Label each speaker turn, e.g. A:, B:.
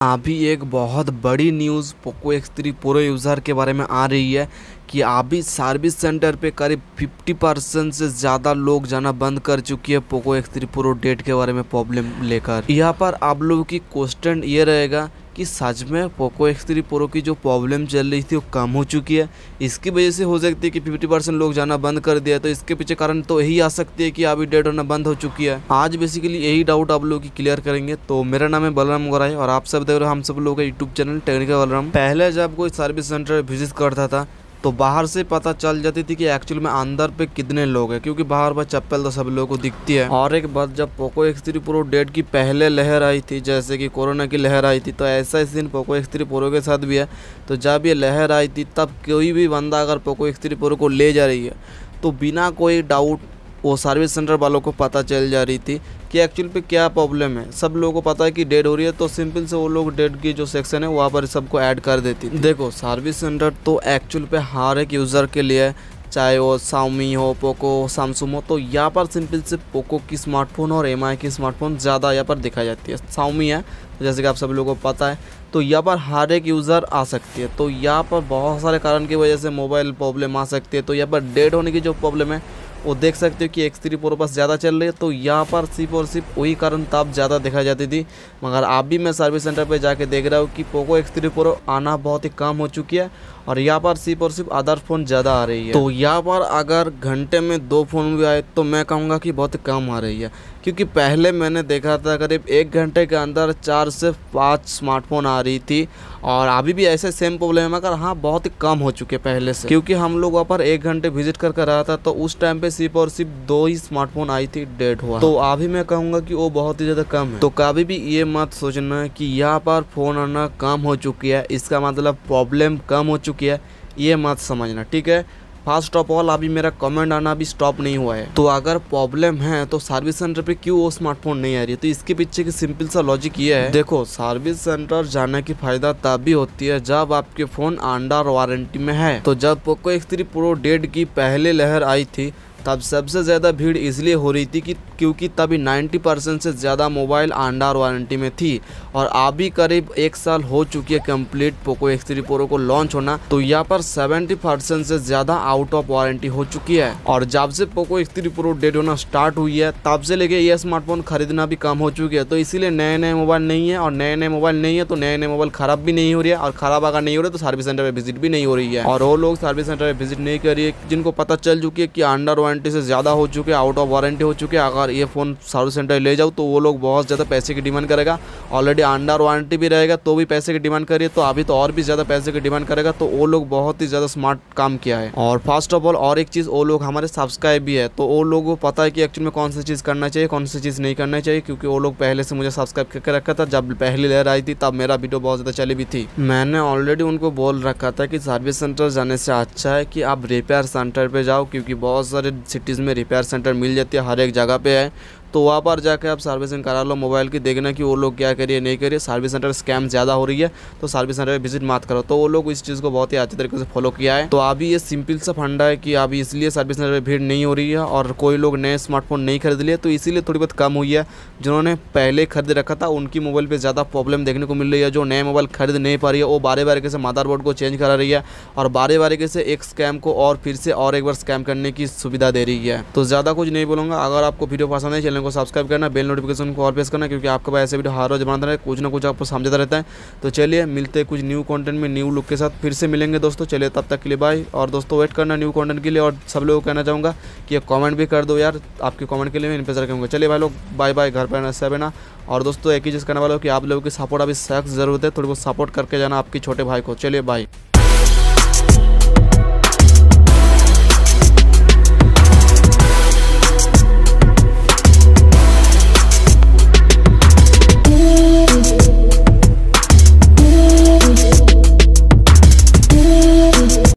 A: अभी एक बहुत बड़ी news Poco X3 pro user के बारे में आ रही है कि अभी सर्विस सेंटर पे करीब 50% से ज़्यादा लोग जाना बंद कर चुकी है पोको X3 प्रो डेट के बारे में प्रॉब्लम लेकर। यहाँ पर आप लोगों की क्वेश्चन ये रहेगा कि सच में पोको X3 प्रो की जो प्रॉब्लम चल रही थी वो कम हो चुकी है, इसकी वजह से हो सकती है कि 50% लोग जाना बंद कर दिया। तो इसके पीछे कारण तो यही आ सकती है कि अभी डेट होना बंद हो चुकी है। आज बेसिकली यही डाउट आप लोगों की क्लियर करेंगे। तो मेरा नाम है बलराम गोराई और आप सब देख रहे हो हम सब लोगों का यूट्यूब चैनल टेक्निकल बलराम। पहले जब कोई सर्विस सेंटर विजिट करता था तो बाहर से पता चल जाती थी कि एक्चुअल में अंदर पे कितने लोग हैं, क्योंकि बाहर पर चप्पल तो सब लोगों को दिखती है। और एक बात, जब पोको X3 प्रो डेट की पहले लहर आई थी, जैसे कि कोरोना की लहर आई थी, तो ऐसा इस दिन पोको X3 प्रो के साथ भी है। तो जब ये लहर आई थी तब कोई भी बंदा अगर पोको X3 प्रो को ले जा रही है तो बिना कोई डाउट वो सर्विस सेंटर वालों को पता चल जा रही थी कि एक्चुअल पे क्या प्रॉब्लम है। सब लोगों को पता है कि डेट हो रही है, तो सिंपल से वो लोग डेट की जो सेक्शन है वहाँ पर सबको ऐड कर देती थी। देखो, सर्विस सेंटर तो एक्चुअल पे हर एक यूज़र के लिए, चाहे वो Xiaomi हो, पोको हो, सैमसंग हो, तो यहाँ पर सिंपल से पोको की स्मार्टफोन और MI की स्मार्टफोन ज़्यादा यहाँ पर दिखाई जाती है। Xiaomi है तो जैसे कि आप सब लोगों को पता है, तो यहाँ पर हर एक यूज़र आ सकती है। तो यहाँ पर बहुत सारे कारण की वजह से मोबाइल प्रॉब्लम आ सकती है। तो यहाँ पर डेट होने की जो प्रॉब्लम है वो देख सकते हो कि X3 प्रो बस ज़्यादा चल रही है। तो यहाँ पर सिर्फ और सिर्फ वही कारण तब ज़्यादा दिखाई जाती थी, मगर अभी मैं सर्विस सेंटर पे जाके देख रहा हूँ कि पोको X3 प्रो आना बहुत ही कम हो चुकी है और यहाँ पर सिर्फ और सिर्फ अदर फ़ोन ज़्यादा आ रही है। तो यहाँ पर अगर घंटे में 2 फ़ोन भी आए तो मैं कहूँगा कि बहुत कम आ रही है, क्योंकि पहले मैंने देखा था करीब 1 घंटे के अंदर 4 से 5 स्मार्टफोन आ रही थी। और अभी भी ऐसे सेम प्रॉब्लम है, मगर हाँ बहुत ही कम हो चुके पहले से, क्योंकि हम लोग वहाँ पर 1 घंटे विजिट कर रहा था तो उस टाइम पे सिर्फ और सिर्फ 2 ही स्मार्टफोन आई थी डेट हुआ। तो अभी मैं कहूँगा कि वो बहुत ही ज़्यादा कम है। तो कभी भी ये मत सोचना कि यहाँ पर फ़ोन आना कम हो चुकी है, इसका मतलब प्रॉब्लम कम हो चुकी है, ये मत समझना, ठीक है। फर्स्ट ऑफ ऑल अभी मेरा कमेंट आना भी स्टॉप नहीं हुआ है। तो अगर प्रॉब्लम है तो सर्विस सेंटर पे क्यों वो स्मार्टफोन नहीं आ रही है, तो इसके पीछे की सिंपल सा लॉजिक ये है। देखो, सर्विस सेंटर जाने की फायदा तब भी होती है जब आपके फ़ोन अंडर वारंटी में है। तो जब पोको X3 प्रो डेट की पहले लहर आई थी तब सबसे ज़्यादा भीड़ इसलिए हो रही थी कि क्योंकि तभी 90% से ज़्यादा मोबाइल अंडर वारंटी में थी। और अभी करीब 1 साल हो चुकी है कंप्लीट पोको X3 प्रो को लॉन्च होना, तो यहाँ पर 70% से ज़्यादा आउट ऑफ वारंटी हो चुकी है। और जब से पोको X3 प्रो डेट होना स्टार्ट हुई है तब से लेके ये स्मार्टफोन खरीदना भी कम हो चुकी है। तो इसीलिए नए नए मोबाइल नहीं है, और नए नए मोबाइल नहीं है तो नए नए मोबाइल ख़राब भी नहीं हो रही है, और ख़राब अगर नहीं हो रहा तो सर्विस सेंटर पर विजिट भी नहीं हो रही है। और वो लोग सर्विस सेंटर पर विजिट नहीं कर रही है जिनको पता चल चुकी है कि अंडर वारंटी से ज़्यादा हो चुके, आउट ऑफ वारंटी हो चुके। अगर ये फ़ोन सर्विस सेंटर ले जाओ तो वो लोग बहुत ज़्यादा पैसे की डिमांड करेगा। ऑलरेडी अंडर वारंटी भी रहेगा तो भी पैसे की डिमांड करिए, तो अभी तो और भी ज़्यादा पैसे की डिमांड करेगा। तो वो लोग बहुत ही ज़्यादा स्मार्ट काम किया है। और फर्स्ट ऑफ ऑल और एक चीज़, वो लोग हमारे सब्सक्राइब भी है, तो वो लोगों को पता है कि एक्चुअली में कौन सी चीज़ करना चाहिए, कौन सी चीज़ नहीं करना चाहिए, क्योंकि वो लोग पहले से मुझे सब्सक्राइब करके रखा था। जब पहली लहर आई थी तब मेरा वीडियो बहुत ज़्यादा चली भी थी। मैंने ऑलरेडी उनको बोल रखा था कि सर्विस सेंटर जाने से अच्छा है कि आप रिपेयर सेंटर पर जाओ, क्योंकि बहुत सारे सिटीज़ में रिपेयर सेंटर मिल जाती है, हर एक जगह पे है। तो वहाँ पर जाके आप सर्विसिंग करा लो मोबाइल की, देखना कि वो लोग क्या करिए नहीं करिए। सर्विस सेंटर स्कैम ज़्यादा हो रही है तो सर्विस सेंटर विजिट मत करो। तो वो लोग इस चीज़ को बहुत ही अच्छे तरीके से फॉलो किया है। तो अभी ये सिंपल सा फंडा है कि अभी इसलिए सर्विस सेंटर पर भीड़ नहीं हो रही है और कोई लोग नए स्मार्टफोन नहीं खरीद लिए, तो इसीलिए थोड़ी बहुत कम हुई है। जिन्होंने पहले खरीद रखा था उनकी मोबाइल पर ज़्यादा प्रॉब्लम देखने को मिल रही है। जो नए मोबाइल खरीद नहीं पा रही है वो बारे बारे से मदरबोर्ड को चेंज करा रही है और बारे बारे से एक स्कैम को और फिर से और एक बार स्कैम करने की सुविधा दे रही है। तो ज़्यादा कुछ नहीं बोलूँगा। अगर आपको वीडियो पसंद है चैनल को सब्सक्राइब करना, नोटिफिकेशन को ऑल प्रेस करना, क्योंकि आपके पास ऐसे वीडियो हर रोज बनाता है, कुछ ना कुछ आपको समझाता रहता है। तो चलिए मिलते हैं कुछ न्यू कंटेंट में, न्यू लुक के साथ फिर से मिलेंगे दोस्तों। चलिए तब तक के लिए बाय। और दोस्तों वेट करना न्यू कंटेंट के लिए, और सब लोगों को कहना चाहूँगा कि कमेंट भी कर दो यार, आपके कमेंट के लिए मैं इंतजार करूँगा। चलिए भाई लोग बाय बाय, घर पर रहना रहना। और दोस्तों एक ही चीज़ करने वाला हूँ कि आप लोगों की सपोर्ट अभी सख्त ज़रूरत है, थोड़ी बहुत सपोर्ट करके जाना आपके छोटे भाई को। चलिए बाय।